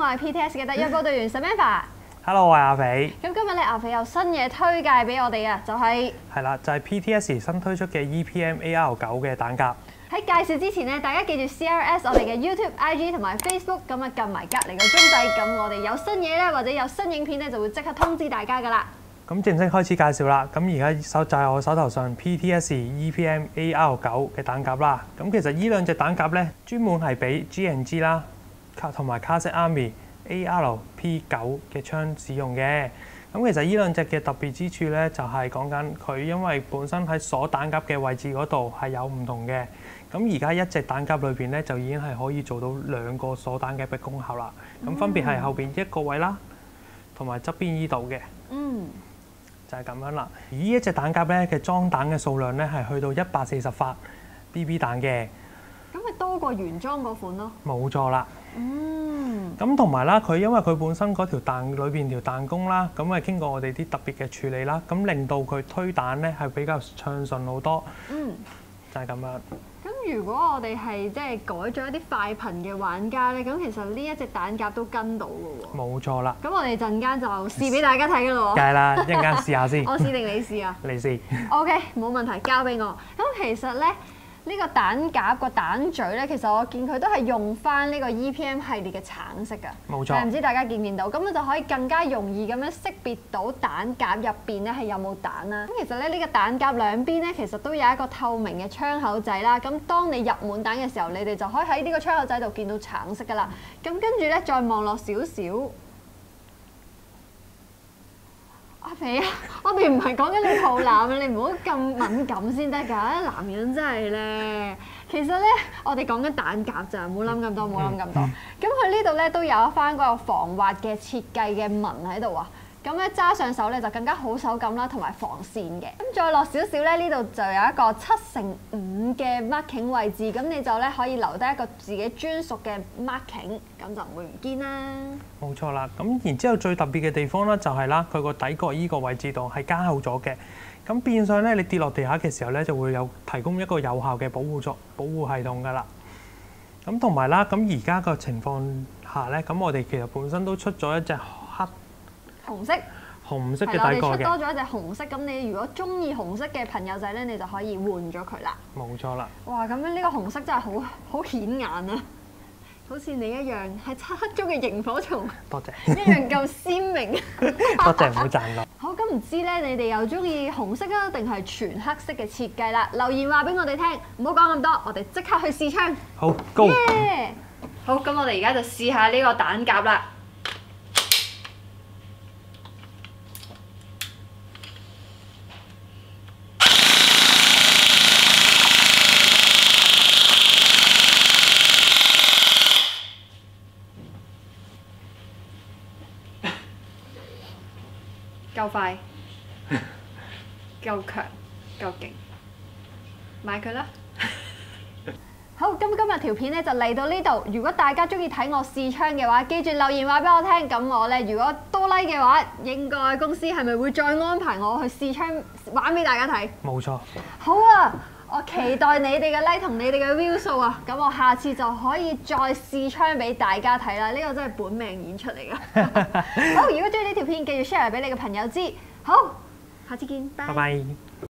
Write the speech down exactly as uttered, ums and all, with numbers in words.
我係 P T S 嘅特約報道員 Samantha。 Hello， 我係阿肥。 咁今日咧，阿肥有新嘢推介俾我哋啊，就係係啦，就係 P T S 新推出嘅 E P M A R 九嘅蛋夾。 喺介紹之前咧，大家記住 C R S 我哋嘅 YouTube、I G 同埋 Facebook， 咁啊撳埋隔離個鐘仔，咁我哋有新嘢咧或者有新影片咧，就會即刻通知大家噶啦。 咁正式開始介紹啦。咁而家手就係我手頭上 P T S E P M A R 九嘅蛋夾啦。咁其實呢兩隻蛋夾咧，專門係俾 G and G 啦，同埋 Kazakh Army A R P 九嘅槍使用嘅。咁其實呢兩隻嘅特別之處咧，就係講緊佢因為本身喺鎖蛋夾嘅位置嗰度係有唔同嘅。咁而家一隻蛋夾裏邊咧，就已經係可以做到兩個鎖蛋夾嘅功效啦。咁分別係後邊一個位啦，同埋側邊依度嘅。嗯。就係咁樣啦。而呢一隻蛋夾咧嘅裝彈嘅數量咧係去到一百四十發 B B 彈嘅。 咁咪多過原裝嗰款咯。 冇錯啦。 嗯。 咁同埋啦，佢因為佢本身嗰條彈裏邊條彈弓啦，咁係經過我哋啲特別嘅處理啦，咁令到佢推彈咧係比較暢順好多。嗯。就係咁樣。 咁如果我哋係即係改咗一啲快頻嘅玩家咧，咁其實呢一隻蛋夾都跟到嘅喎。冇錯啦。 咁我哋陣間就試俾大家睇嘅咯喎。 梗係啦，一陣間試下先。 我試定你試啊？ 你試。 OK， 冇問題，交俾我。咁其實咧，呢個蛋夾個蛋嘴咧，其實我見佢都係用翻呢個 E P M 系列嘅橙色㗎。 冇錯。 唔知大家見唔見到？咁樣就可以更加容易咁樣識別到蛋夾入邊咧係有冇蛋啦。咁其實咧呢個蛋夾兩邊咧其實都有一個透明嘅窗口仔啦。咁當你入滿蛋嘅時候，你哋就可以喺呢個窗口仔度見到橙色㗎啦。咁跟住咧再望落少少。阿肥啊，我哋唔係講緊你肚腩啊，你唔好咁敏感先得㗎。男人真係咧，其實咧我哋講緊蛋夾咋，唔好諗咁多，唔好諗咁多。咁佢呢度咧都有翻嗰個防滑嘅設計嘅紋喺度啊。咁咧揸上手咧就更加好手感啦，同埋防跣嘅。咁再落少少咧，呢度就有一個七乘五嘅 marking 位置，咁你就咧可以留低一個自己專屬嘅 marking， 咁就唔會唔見啦。 冇錯啦，咁然之後最特別嘅地方咧就係啦，佢個底角依個位置度係加厚咗嘅，咁變相咧你跌落地下嘅時候咧就會有提供一個有效嘅保護作保護系統㗎啦。咁同埋啦，咁而家個情況下咧，咁我哋其實本身都出咗一隻黑紅色， 紅色嘅底角嘅。 我哋出多咗一隻紅色，咁你如果中意紅色嘅朋友仔咧，你就可以換咗佢啦。 冇錯啦。 哇，咁樣呢個紅色真係好好顯眼啊！好似你一樣係漆黑中嘅螢火蟲。多謝。一樣咁鮮明。 多謝，唔好讚我。 好，咁唔知咧，你哋又中意紅色啊，定係全黑色嘅設計啦？留言話俾我哋聽，唔好講咁多，我哋即刻去試槍。 好，Go！ Yeah! 好，咁我哋而家就試下呢個蛋夾啦。夠快，夠強，夠勁，買佢啦！好，咁今日條片咧就嚟到呢度。如果大家中意睇我試槍嘅話，記住留言話俾我聽。咁我咧如果多 like 嘅話，應該公司係咪會再安排我去試槍玩俾大家睇？ 冇錯。 好啊！我期待你哋嘅 like 同你哋嘅 view 數啊！咁我下次就可以再試槍俾大家睇啦。呢個真係本命演出嚟㗎。好，如果中意呢條片，記住 share 俾你嘅朋友知。好，下次見，拜拜。